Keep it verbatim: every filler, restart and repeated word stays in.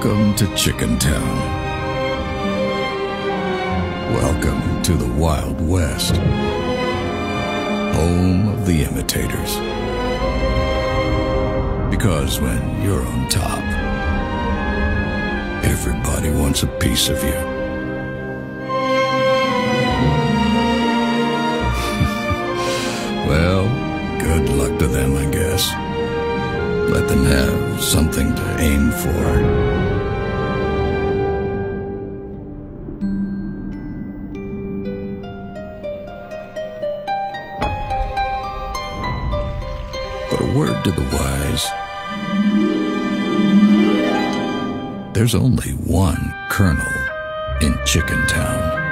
Welcome to Chicken Town. Welcome to the Wild West, home of the imitators. Because when you're on top, everybody wants a piece of you. Well, good luck to them, I guess. Let them have something to aim for. But a word to the wise. There's only one colonel in Chicken Town.